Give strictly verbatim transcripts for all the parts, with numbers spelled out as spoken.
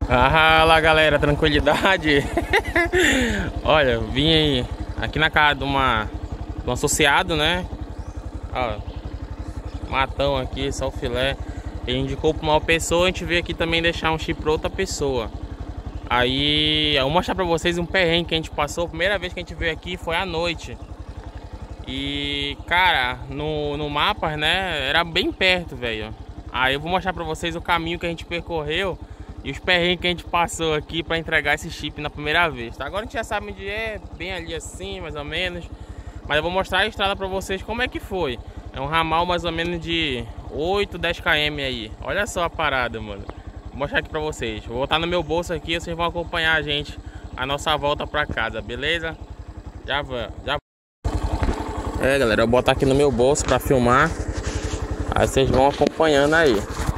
Ah lá, galera, tranquilidade. Olha, vim aí aqui na casa de uma de um associado, né? Ó, matão aqui, só o filé. Ele indicou pra uma pessoa, a gente veio aqui também deixar um chip pra outra pessoa. Aí, eu vou mostrar pra vocês um perrengue que a gente passou. A primeira vez que a gente veio aqui foi à noite. E, cara, no, no mapa, né, era bem perto, velho. Aí eu vou mostrar pra vocês o caminho que a gente percorreu e os perrengues que a gente passou aqui pra entregar esse chip na primeira vez, tá? Agora a gente já sabe onde é, bem ali assim, mais ou menos. Mas eu vou mostrar a estrada pra vocês como é que foi. É um ramal mais ou menos de oito, dez quilômetros aí. Olha só a parada, mano. Vou mostrar aqui pra vocês. Vou botar no meu bolso aqui, vocês vão acompanhar a gente a nossa volta pra casa, beleza? Já vai, já. É, galera, eu vou botar aqui no meu bolso pra filmar. Aí vocês vão acompanhando aí.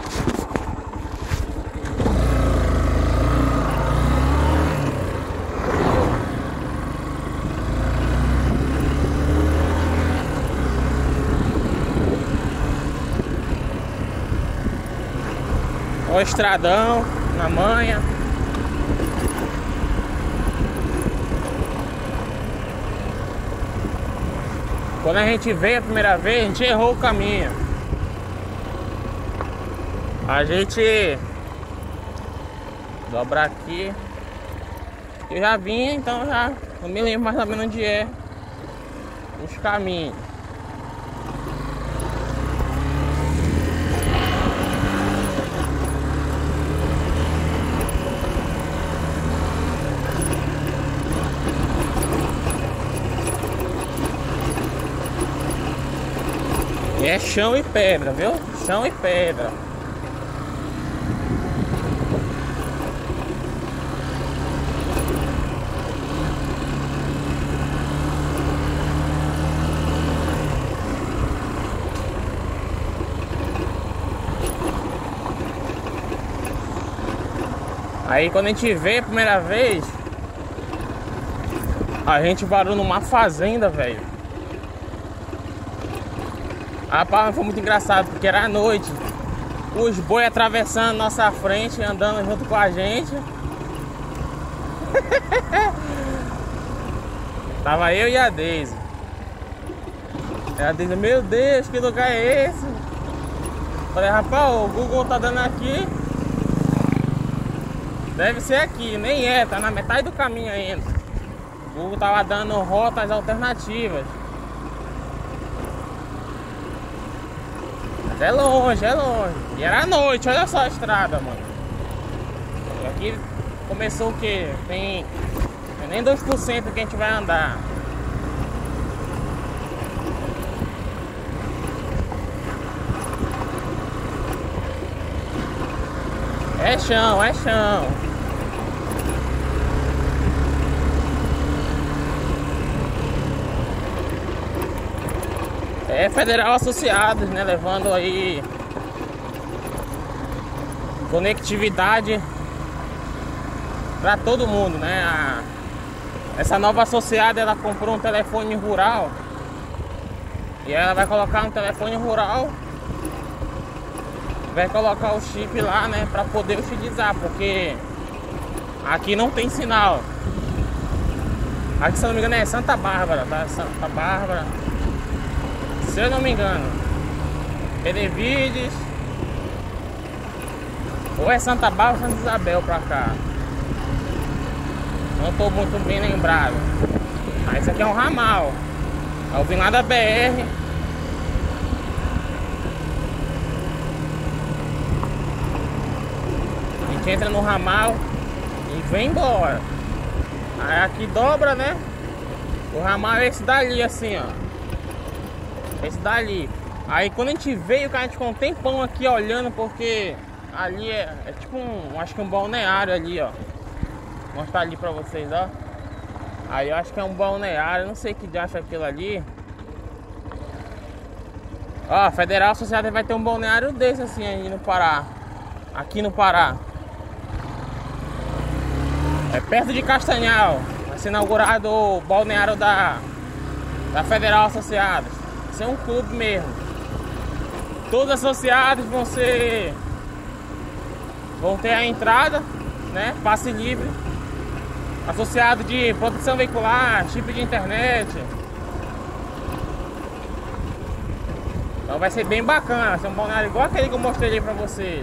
Ó o estradão na manha. Quando a gente veio a primeira vez, a gente errou o caminho. A gente dobrar aqui. Eu já vim, então já não me lembro mais ou menos onde é os caminhos. E é chão e pedra, viu? Chão e pedra. Aí quando a gente veio a primeira vez, a gente parou numa fazenda, velho. Rapaz, foi muito engraçado, porque era à noite. Os boi atravessando nossa frente, andando junto com a gente. Tava eu e a Deise. E a Deise, meu Deus, que lugar é esse? Falei, rapaz, o Google tá dando aqui. Deve ser aqui, nem é, tá na metade do caminho ainda. O Google tava dando rotas alternativas. É longe, é longe. E era à noite, olha só a estrada, mano. E aqui começou o que? Tem, tem nem dois por cento que a gente vai andar. É chão, é chão. É Federal Associados, né? Levando aí conectividade para todo mundo, né? A, essa nova associada, ela comprou um telefone rural e ela vai colocar um telefone rural, vai colocar o chip lá, né? Para poder utilizar, porque aqui não tem sinal. Aqui, se eu não me engano, é Santa Bárbara, tá? Santa Bárbara. Se eu não me engano, Benevides, ou é Santa Bárbara ou Santa Isabel pra cá. Não tô muito bem lembrado. Ah, esse aqui é um ramal. Eu vim lá da B R. A gente entra no ramal e vem embora. Aí aqui dobra, né? O ramal é esse dali, assim, ó. Esse dali. Aí quando a gente veio, cara, a gente ficou um tempão aqui olhando, porque ali é, é tipo um, acho que um balneário ali, ó. Vou mostrar ali pra vocês, ó. Aí eu acho que é um balneário, não sei que de acha aquilo ali. Ó, a Federal Associada vai ter um balneário desse assim aí no Pará. Aqui no Pará. É perto de Castanhal. Vai ser inaugurado o balneário da, da Federal Associados. Vai ser um clube mesmo. Todos associados vão ser... Vão ter a entrada né? Passe livre. Associado de proteção veicular, chip de internet. Então vai ser bem bacana. Vai ser um balneário igual aquele que eu mostrei aí pra vocês.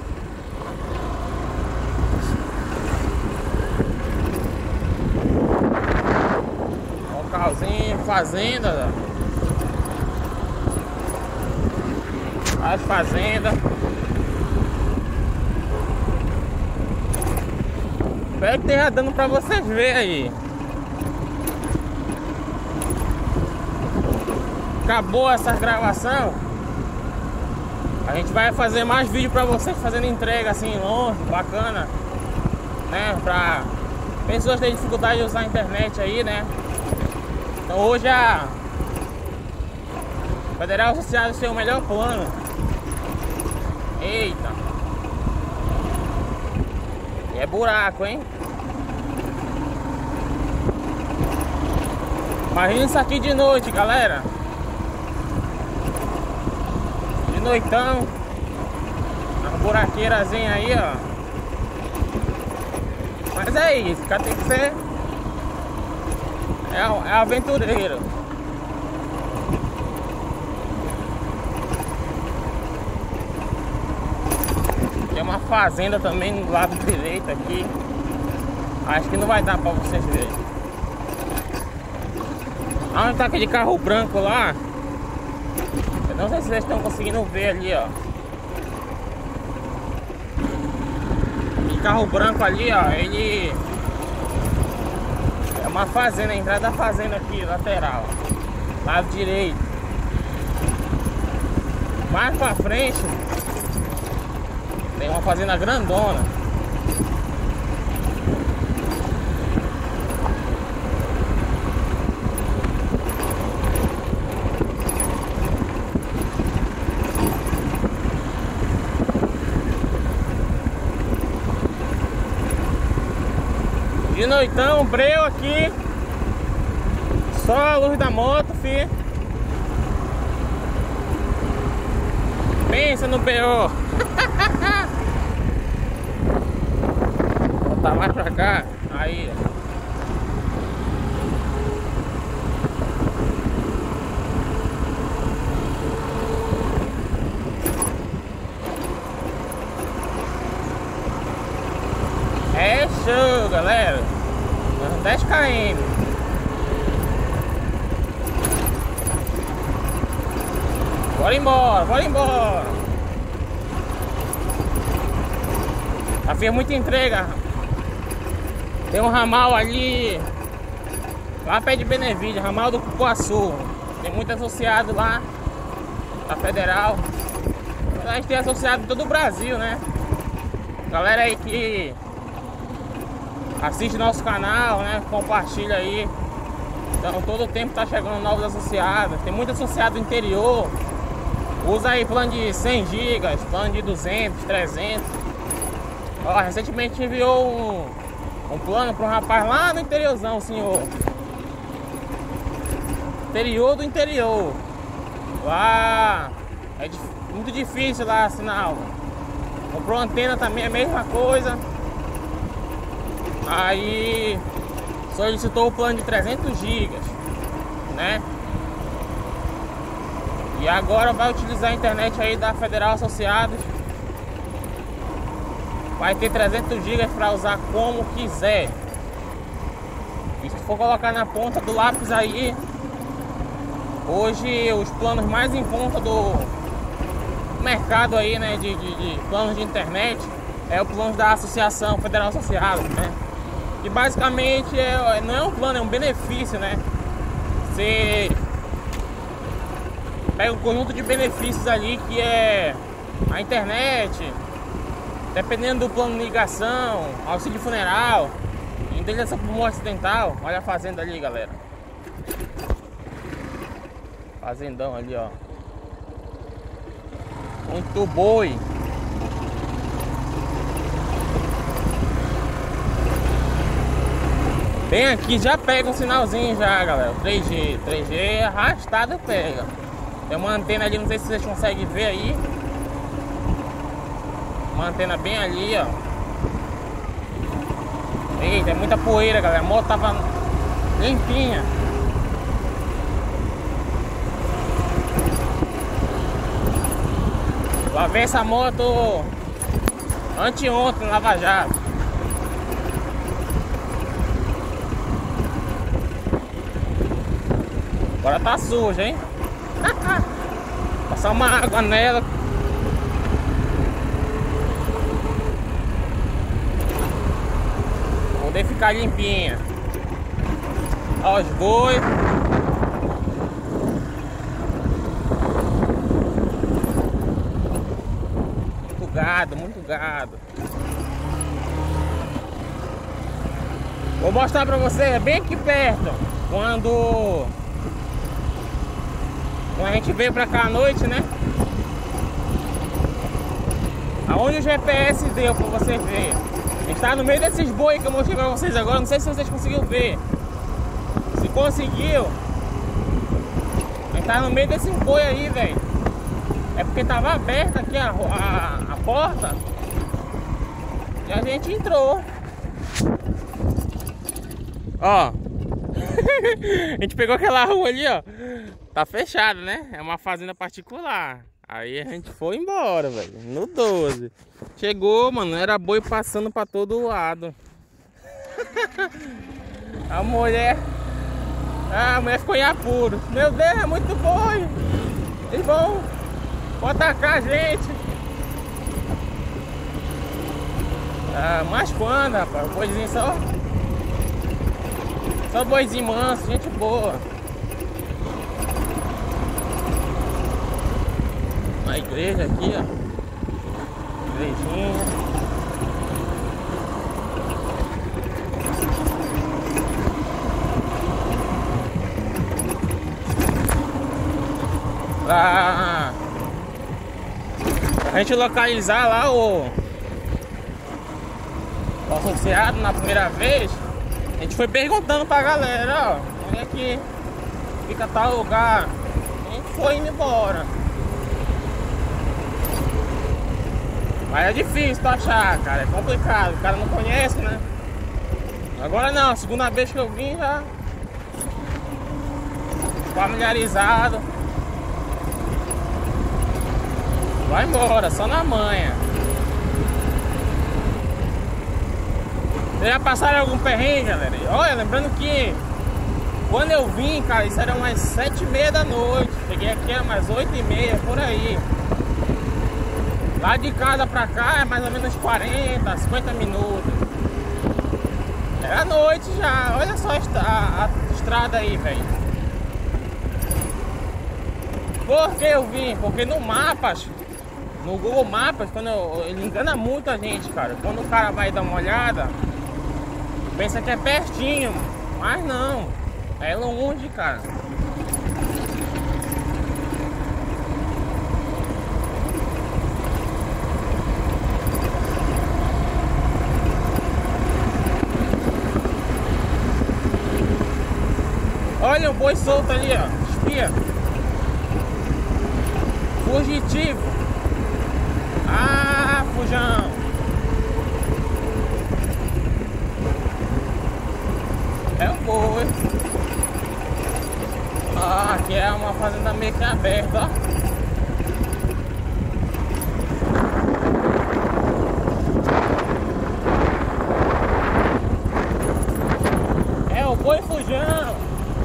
Localzinho, fazenda. As fazendas. Espero que esteja dando pra vocês verem aí. Acabou essa gravação. A gente vai fazer mais vídeo pra vocês fazendo entrega assim longe, bacana, né? Pra pessoas que têm dificuldade de usar a internet aí, né? Então hoje a Federal Associados tem o melhor plano. Eita! E é buraco, hein? Imagina isso aqui de noite, galera. De noitão. Uma buraqueirazinha aí, ó. Mas é isso, o cara tem que ser É, é aventureiro. Tem uma fazenda também do lado direito aqui. Acho que não vai dar pra vocês verem. Onde tá aquele carro branco lá? Eu não sei se vocês estão conseguindo ver ali, ó. Aquele carro branco ali, ó. Ele é uma fazenda, a entrada da fazenda aqui, lateral, lado direito. Mais pra frente tem uma fazenda grandona. De noitão, breu aqui. Só a luz da moto, fi. Pensa no B O. Vou botar mais pra cá. Aí. É show, galera. dez quilômetros. Bora embora, bora embora. Já fiz muita entrega. Tem um ramal ali, lá perto de Benevídeo, ramal do Cupuaçu. Tem muito associado lá da Federal. A gente tem associado em todo o Brasil, né? Galera aí que assiste nosso canal, né? Compartilha aí. Então todo o tempo tá chegando novos associados. Tem muito associado do interior. Usa aí plano de cem gigas, plano de duzentos, trezentos. Ó, recentemente enviou um, um plano para um rapaz lá no interiorzão, senhor. Interior do interior. Lá é dif muito difícil lá sinal. Comprou antena também, a mesma coisa. Aí solicitou o plano de trezentos gigas, né? E agora vai utilizar a internet aí da Federal Associados. Vai ter trezentos gigas para usar como quiser. E se for colocar na ponta do lápis aí, hoje os planos mais em conta do mercado aí, né, de, de, de planos de internet é o plano da Associação Federal Associados, né? E basicamente é, não é um plano, é um benefício, né? Você pega um conjunto de benefícios ali que é a internet, dependendo do plano de ligação, auxílio funeral, indenização por morte acidental. Olha a fazenda ali, galera. Fazendão ali, ó. Muito boi. Bem aqui já pega um sinalzinho já, galera. três G, três G arrastado pega. Tem uma antena ali, não sei se vocês conseguem ver aí. Uma antena bem ali, ó. Eita, é muita poeira, galera. A moto tava limpinha. Lavei essa moto anteontem, Lava Jato. Agora tá suja, hein? Passar uma água nela. Poder ficar limpinha. Ó os boi. Muito gado, muito gado. Vou mostrar pra vocês, bem aqui perto. Quando Quando a gente veio pra cá à noite, né? Aonde o G P S deu pra você ver. A gente tá no meio desses boi que eu mostrei pra vocês agora. Não sei se vocês conseguiram ver. Se conseguiu, a gente tá no meio desses boi aí, velho. É porque tava aberta aqui a, a, a porta e a gente entrou. Ó. A gente pegou aquela rua ali, ó. Tá fechado, né? É uma fazenda particular. Aí a gente foi embora, velho. No doze. Chegou, mano. Era boi passando pra todo lado. A mulher... Ah, a mulher ficou em apuro. Meu Deus, é muito boi. Eles vão... vão atacar a gente. Ah, mas quando, rapaz? O boizinho só... Só boizinho manso, gente boa. A igreja aqui, ó. Igrejinha. Lá. A gente localizar lá o... o associado na primeira vez. A gente foi perguntando pra galera, ó, onde é que fica tal lugar. A gente foi indo embora. Mas é difícil tu achar, cara, é complicado, o cara não conhece, né? Agora não, segunda vez que eu vim já familiarizado. Vai embora, só na manha. Vocês já passaram algum perrengue, galera? Olha, lembrando que quando eu vim, cara, isso era umas sete e meia da noite. Cheguei aqui a umas oito e meia, por aí. Lá de casa pra cá é mais ou menos quarenta, cinquenta minutos. Era noite já, olha só a, a estrada aí, velho. Por que eu vim? Porque no Mapas, no Google Mapas, quando eu, ele engana muito a gente, cara. Quando o cara vai dar uma olhada, pensa que é pertinho, mas não, é longe, cara. Olha o boi solto ali, ó, espia. Fugitivo. Ah, fujão. É o boi. Ah, aqui é uma fazenda meio que aberta, ó. É o boi fujão.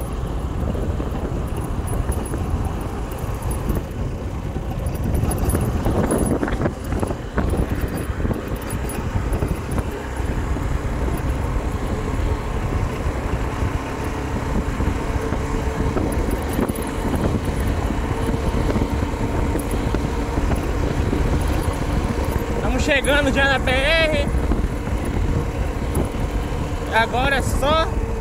Chegando já na B R. Agora é só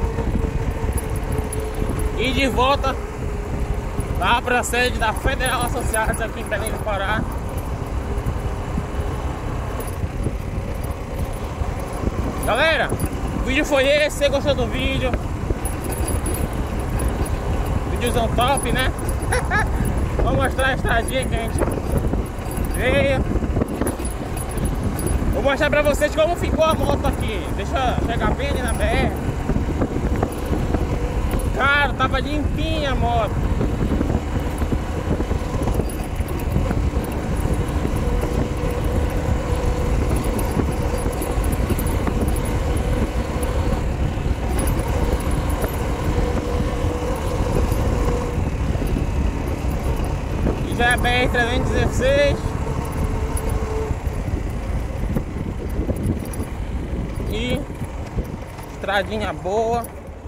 ir de volta lá para a sede da Federal Associados aqui em Belém do Pará. Galera, o vídeo foi esse. Você gostou do vídeo? Vídeozão top, né? Vou mostrar a estradinha que a gente veio. Vou mostrar pra vocês como ficou a moto aqui. Deixa eu chegar bem ali na B R. Cara, tava limpinha a moto. E já é B R trezentos e dezesseis. E estradinha boa.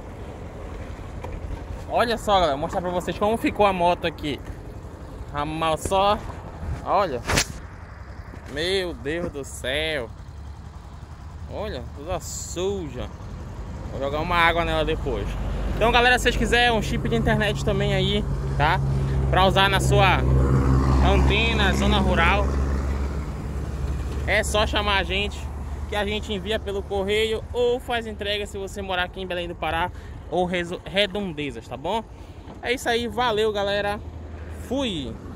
Olha só, galera, vou mostrar pra vocês como ficou a moto aqui. Ramal só. Olha. Meu Deus do céu. Olha, toda suja. Vou jogar uma água nela depois. Então, galera, se vocês quiserem um chip de internet também aí, tá? Pra usar na sua antena, zona rural, é só chamar a gente, que a gente envia pelo correio ou faz entrega se você morar aqui em Belém do Pará ou redondezas, tá bom? É isso aí, valeu, galera. Fui!